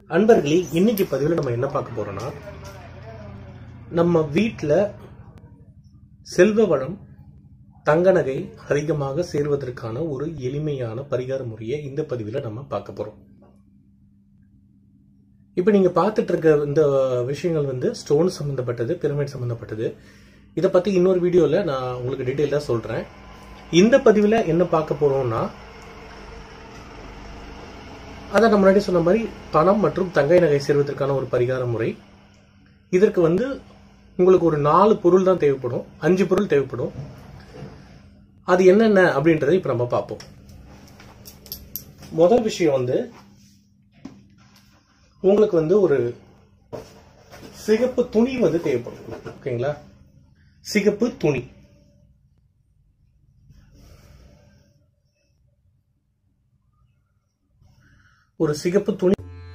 அன்பர்களே, இன்னைக்கு பதிவில் நம்ம என்ன பார்க்க போறோம்னா, நம்ம வீட்டில் செல்வ வளம் தங்க நகை அதிகமாக சேர்வதற்கான ஒரு எளிமையான பரிகார முறையை இந்த பதிவில் நம்ம பார்க்க போறோம். இப்போ நீங்க பார்த்துட்டு இருக்க இந்த விஷயங்கள் ஸ்டோன் சம்பந்தப்பட்டது, பிரமிட் சம்பந்தப்பட்டது. இதை பத்தி இன்னொரு வீடியோல நான் உங்களுக்கு டீட்டெயிலாக சொல்றேன். இந்த பதிவில் என்ன பார்க்க போறோம்னா, அதை நம்ம முன்னாடி சொன்ன மாதிரி பணம் மற்றும் தங்க நகை சேர்வதற்கான ஒரு பரிகார முறை. இதற்கு உங்களுக்கு ஒரு 4 பொருள் தான் தேவைப்படும், 5 பொருள் தேவைப்படும். அது என்னென்ன அப்படின்றத இப்ப நம்ம பார்ப்போம். முதல் விஷயம் உங்களுக்கு ஒரு சிகப்பு துணி தேவைப்படும். ஓகேங்களா? சிகப்பு துணி. ஒரு சிகப்பு துணி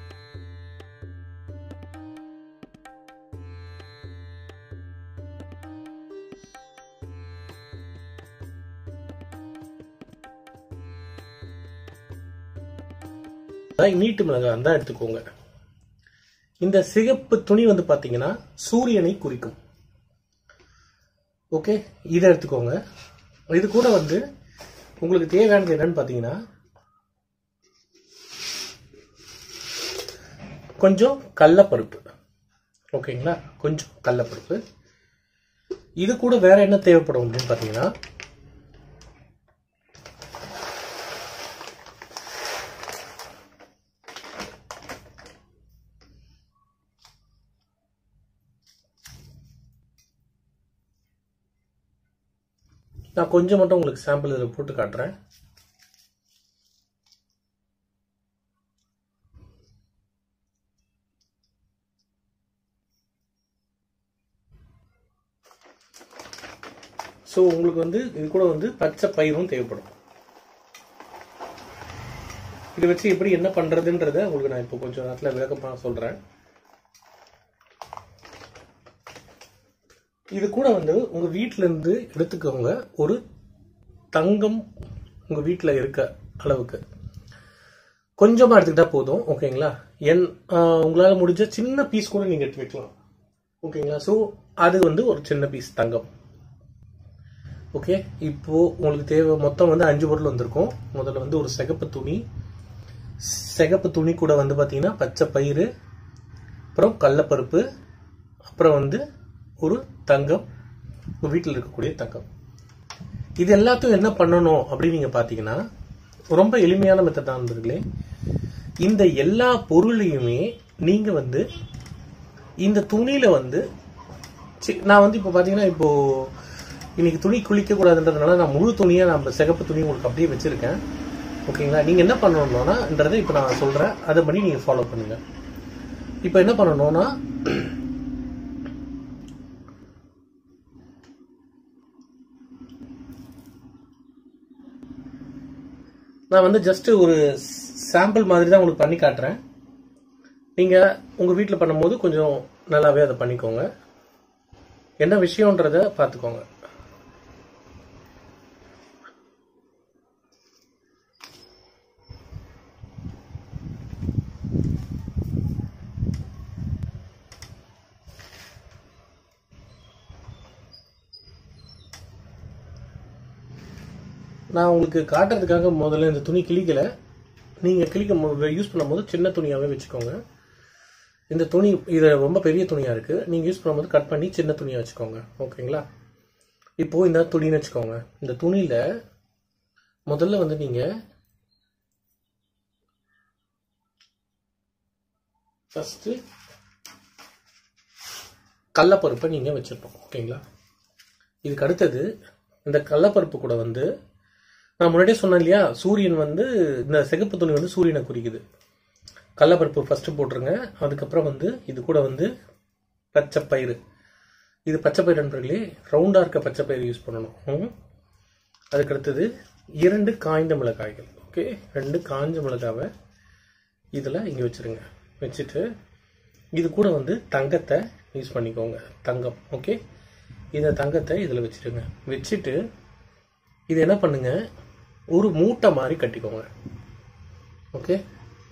நீட்டு மிளகாய் தான் எடுத்துக்கோங்க. இந்த சிகப்பு துணி பாத்தீங்கன்னா சூரியனை குறிக்கும். ஓகே, இதை எடுத்துக்கோங்க. இது கூட உங்களுக்கு தேவையானது என்னன்னு பாத்தீங்கன்னா, கொஞ்சம் கடலைப்பருப்பு. ஓகேங்களா? கொஞ்சம் கடலைப்பருப்பு. இது கூட வேற என்ன தேவைப்படும் அப்படின்னு பாத்தீங்கன்னா, நான் கொஞ்சம் மட்டும் உங்களுக்கு சாம்பிள் இதில் போட்டு காட்டுறேன். ஸோ உங்களுக்கு இது கூட பச்சை பயிரும் தேவைப்படும். இதை வச்சு எப்படி என்ன பண்றதுன்றத உங்களுக்கு நான் இப்போ கொஞ்சம் நேரத்தில் விளக்கமாக சொல்றேன். இது கூட உங்க வீட்டில இருந்து எடுத்துக்கோங்க. ஒரு தங்கம் உங்க வீட்டில் இருக்க அளவுக்கு கொஞ்சமா எடுத்துக்கிட்டா போதும். ஓகேங்களா? உங்களால முடிஞ்ச சின்ன பீஸ் கூட நீங்க எடுத்து வைக்கலாம். ஓகேங்களா? ஸோ அது ஒரு சின்ன பீஸ் தங்கம். ஓகே, இப்போ உங்களுக்கு தேவை மொத்தம் 5 பொருள் வந்திருக்கும். முதல்ல ஒரு சிகப்பு துணி. சிகப்பு துணி கூட பாத்தீங்கன்னா பச்சை பயிறு, அப்புறம் கடலைப்பருப்பு, அப்புறம் ஒரு தங்கம், உங்க வீட்டில் இருக்கக்கூடிய தங்கம். இது எல்லாத்தையும் என்ன பண்ணணும் அப்படின்னு நீங்க பாத்தீங்கன்னா, ரொம்ப எளிமையான மெத்தட் தான் நண்பர்களே. இந்த எல்லா பொருளையுமே நீங்க இந்த துணியில நான் இப்போ பாத்தீங்கன்னா, இப்போ இன்னைக்கு துணி குளிக்க கூடாதுன்றதுனால நான் முழு துணியா நம்ம சிகப்பு துணி உங்களுக்கு அப்படியே வச்சிருக்கேன். ஓகேங்களா? நீங்க என்ன பண்ணணும்னான்றதை இப்ப நான் சொல்றேன், அதை பண்ணி நீங்க ஃபாலோ பண்ணுங்க. இப்ப என்ன பண்ணணும்னா, நான் ஜஸ்ட் ஒரு சாம்பிள் மாதிரி தான் உங்களுக்கு பண்ணி காட்டுறேன். நீங்க உங்க வீட்டில் பண்ணும்போது கொஞ்சம் நல்லாவே அதை பண்ணிக்கோங்க. என்ன விஷயம்ன்றத பார்த்துக்கோங்க. நான் உங்களுக்கு காட்டுறதுக்காக முதல்ல இந்த துணி கிளிக்கல. நீங்க யூஸ் பண்ணும்போது சின்ன துணியாவே வச்சுக்கோங்க. இந்த துணி இது ரொம்ப பெரிய துணியா இருக்கு. நீங்க யூஸ் பண்ணும்போது கட் பண்ணி சின்ன துணியா வச்சுக்கோங்க. ஓகேங்களா? இப்போ இந்த துணின்னு வச்சுக்கோங்க. இந்த துணியில முதல்ல நீங்க ஃபர்ஸ்ட் கடலைப்பருப்பை நீங்க வச்சிடணும். ஓகேங்களா? இதுக்கு அடுத்தது இந்த கடலைப்பருப்பு கூட நான் முன்னாடியே சொன்னேன் இல்லையா, சூரியன் இந்த சிகப்பு துணி சூரியனை குறிக்குது. கடலைப்பருப்பு ஃபர்ஸ்ட் போட்டுருங்க. அதுக்கப்புறம் இது கூட பச்சை பயிறு. இது பச்சை பயிறு நண்பர்களே, ரவுண்டா இருக்க பச்சை பயிறு யூஸ் பண்ணணும். அதுக்கு அடுத்தது 2 காய்ந்த மிளகாய்கள். ஓகே, 2 காய்ஞ்ச மிளகாவை இதுல இங்க வச்சிருங்க. வச்சுட்டு இது கூட தங்கத்தை யூஸ் பண்ணிக்கோங்க. தங்கம். ஓகே, இந்த தங்கத்தை இதுல வச்சிருங்க. வச்சுட்டு இது என்ன பண்ணுங்க, ஒரு மூட்டை மாதிரி கட்டிக்கோங்க. ஓகே,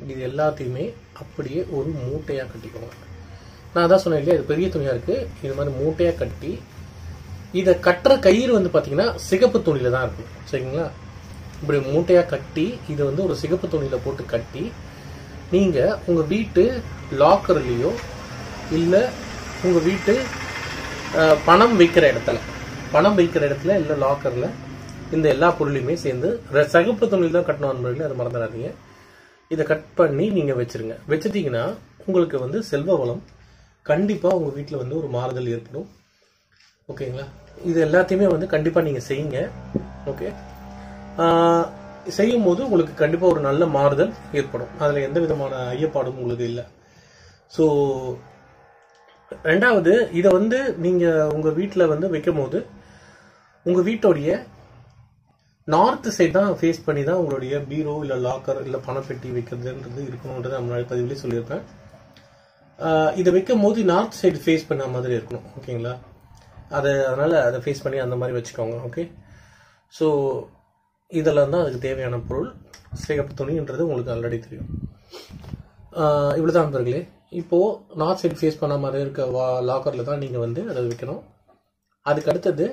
இது எல்லாத்தையுமே அப்படியே ஒரு மூட்டையாக கட்டிக்கோங்க. நான் அதான் சொன்னேன் இல்லையா, இது பெரிய துணியாக இருக்குது. இது மாதிரி மூட்டையாக கட்டி, இதை கட்டுற கயிறு வந்து பார்த்தீங்கன்னா சிகப்பு துணியில் தான் இருக்கும். சரிங்களா? இப்படி மூட்டையாக கட்டி இதை வந்து ஒரு சிகப்பு துணியில் போட்டு கட்டி நீங்கள் உங்கள் வீட்டு லாக்கர்லேயோ இல்லை உங்கள் வீட்டு பணம் வைக்கிற இடத்துல இல்லை லாக்கரில் இந்த எல்லா பொருளையுமே சேர்ந்து சிகப்பு துணியில் தான் கட்டணும் நண்பர்களே, அதை மறந்துடாதீங்க. இதை கட் பண்ணி நீங்கள் வச்சுருங்க. வச்சுட்டிங்கன்னா உங்களுக்கு வந்து செல்வ வளம் கண்டிப்பாக உங்கள் வீட்டில் வந்து ஒரு மாறுதல் ஏற்படும். ஓகேங்களா? இது எல்லாத்தையுமே வந்து கண்டிப்பாக நீங்கள் செய்யுங்க. ஓகே, செய்யும் போது உங்களுக்கு கண்டிப்பாக ஒரு நல்ல மாறுதல் ஏற்படும். அதில் எந்த விதமான ஐயப்பாடும் உங்களுக்கு இல்லை. ஸோ ரெண்டாவது, இதை வந்து நீங்கள் உங்கள் வீட்டில் வந்து வைக்கும் போது உங்கள் வீட்டோடைய நார்த் சைட் தான் ஃபேஸ் பண்ணி தான் உங்களுடைய பீரோ இல்லை லாக்கர் இல்லை பணப்பெட்டி வைக்கிறதுன்றது இருக்கணுன்றது நான் முன்னாடி பதிவிலே சொல்லியிருப்பேன். இதை வைக்கும் போது நார்த் சைடு ஃபேஸ் பண்ண மாதிரி இருக்கணும். ஓகேங்களா? அதனால் அதை ஃபேஸ் பண்ணி அந்த மாதிரி வச்சுக்கோங்க. ஓகே, ஸோ இதெல்லாம் தான் அதுக்கு தேவையான பொருள். சிகப்பு துணின்றது உங்களுக்கு ஆல்ரெடி தெரியும். இவ்வளோதான் நண்பர்களே. இப்போது நார்த் சைடு ஃபேஸ் பண்ண மாதிரி இருக்க லாக்கரில் தான் நீங்கள் வந்து அதை வைக்கணும். அதுக்கு அடுத்தது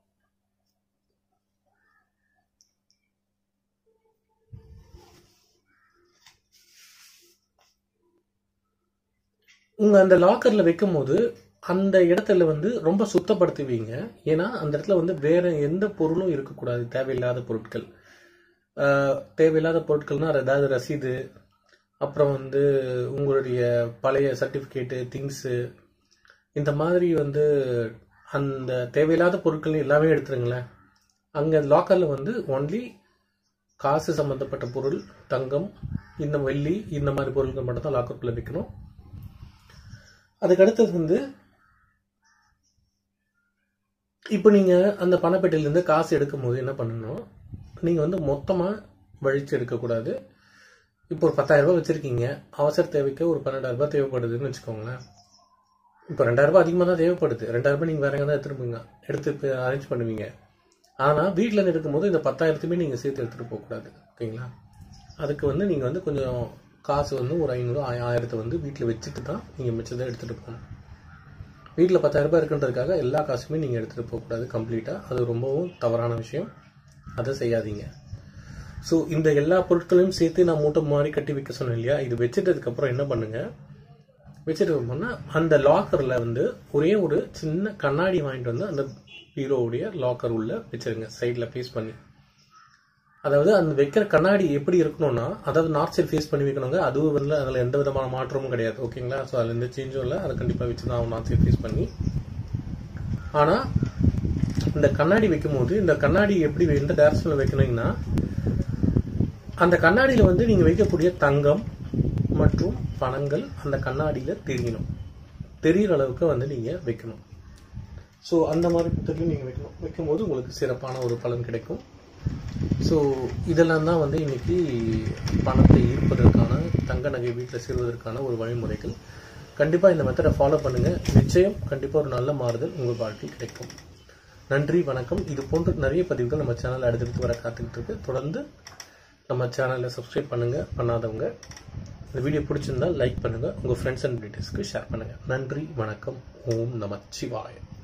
உங்கள் அந்த லாக்கரில் வைக்கும் போது அந்த இடத்துல வந்து ரொம்ப சுத்தப்படுத்துவீங்க. ஏன்னா அந்த இடத்துல வந்து வேற எந்த பொருளும் இருக்கக்கூடாது. தேவையில்லாத பொருட்கள்னா ஏதாவது ரசீது, அப்புறம் வந்து உங்களுடைய பழைய சர்டிஃபிகேட்டு, திங்ஸு, இந்த மாதிரி வந்து அந்த தேவையில்லாத பொருட்கள் எல்லாமே எடுத்துருங்களேன். அங்கே லாக்கரில் வந்து ஒன்லி காசு சம்மந்தப்பட்ட பொருள், தங்கம், இந்த வெள்ளி, இந்த மாதிரி பொருட்கள் மட்டும் தான் லாக்கருக்குள்ளே வைக்கணும். அதுக்கு அடுத்தது வந்து இப்போ நீங்கள் அந்த பணப்பெட்டியிலேருந்து காசு எடுக்கும் போது என்ன பண்ணணும், நீங்கள் வந்து மொத்தமாக வழித்து எடுக்கக்கூடாது. இப்போ ஒரு 10,000 ரூபாய் வச்சுருக்கீங்க, அவசர தேவைக்கு ஒரு 12,000 ரூபாய் தேவைப்படுதுன்னு வச்சுக்கோங்களேன். இப்போ 2,000 ரூபாய் அதிகமாக தான் தேவைப்படுது. 2,000 ரூபாய் நீங்கள் வேற எங்கே தான் எடுத்து அரேஞ்ச் பண்ணுவீங்க. ஆனால் வீட்டில் எடுக்கும்போது இந்த 10,000த்தையுமே நீங்கள் சேர்த்து எடுத்துகிட்டு போகக்கூடாது. ஓகேங்களா? அதுக்கு வந்து நீங்கள் வந்து கொஞ்சம் காசு வந்து ஒரு 500 1000 வந்து வீட்டில் வச்சுட்டு தான் நீங்கள் மிச்சத்தை எடுத்துகிட்டு போகணும். வீட்டில் 10,000 ரூபாய் இருக்குன்றதுக்காக எல்லா காசுமே நீங்கள் எடுத்துகிட்டு போகக்கூடாது கம்ப்ளீட்டாக. அது ரொம்பவும் தவறான விஷயம். அதை செய்யாதீங்க. ஸோ இந்த எல்லா பொருட்களையும் சேர்த்து நான் மூட்டை மாதிரி கட்டி வைக்க சொன்னேன் இல்லையா, இது வச்சுட்டதுக்கப்புறம் என்ன பண்ணுங்கள், வச்சுட்டு போனால் அந்த லாக்கரில் வந்து ஒரே ஒரு சின்ன கண்ணாடி வாங்கிட்டு வந்து அந்த பீரோவுடைய லாக்கர் உள்ள வச்சுருங்க, சைடில் ஃபேஸ் பண்ணி. அதாவது அந்த வைக்கிற கண்ணாடி எப்படி இருக்கணும்னா, அதாவது நார்த் சைட் ஃபேஸ் பண்ணி வைக்கணுங்க. அதுவும் வந்து அதில் எந்த விதமான மாற்றமும் கிடையாது. ஓகேங்களா? ஸோ அதில் எந்த சேஞ்சும் இல்லை. அதை கண்டிப்பாக வச்சு தான் நார்த் சைட் ஃபேஸ் பண்ணி. ஆனால் இந்த கண்ணாடி வைக்கும் போது இந்த கண்ணாடி எப்படி எந்த டைரக்ஷனில் வைக்கணுங்கன்னா, அந்த கண்ணாடியில் வந்து நீங்கள் வைக்கக்கூடிய தங்கம் மற்றும் பணங்கள் அந்த கண்ணாடியில் தெரிகிற அளவுக்கு வந்து நீங்கள் வைக்கணும். ஸோ அந்த மாதிரி புத்தகத்தையும் நீங்கள் வைக்கும்போது உங்களுக்கு சிறப்பான ஒரு பலன் கிடைக்கும். ஸோ இதெல்லாம் தான் வந்து இன்னைக்கு பணத்தை ஈர்ப்பதற்கான, தங்க நகை வீட்டில் சேர்வதற்கான ஒரு வழிமுறைகள். கண்டிப்பாக இந்த மெத்தடை ஃபாலோ பண்ணுங்கள். நிச்சயம் கண்டிப்பாக ஒரு நல்ல மாறுதல் உங்கள் வாழ்க்கையில் கிடைக்கும். நன்றி, வணக்கம். இது போன்ற நிறைய பதிவுகள் நம்ம சேனலில் அடுத்தடுத்து வர காத்துக்கிட்டு இருக்கு. தொடர்ந்து நம்ம சேனலை சப்ஸ்கிரைப் பண்ணுங்கள். பண்ணாதவங்க இந்த வீடியோ பிடிச்சிருந்தால் லைக் பண்ணுங்கள். உங்கள் ஃப்ரெண்ட்ஸ் அண்ட் ரிலேட்டிவ்ஸ்க்கு ஷேர் பண்ணுங்கள். நன்றி, வணக்கம். ஓம் நமச்சிவாய.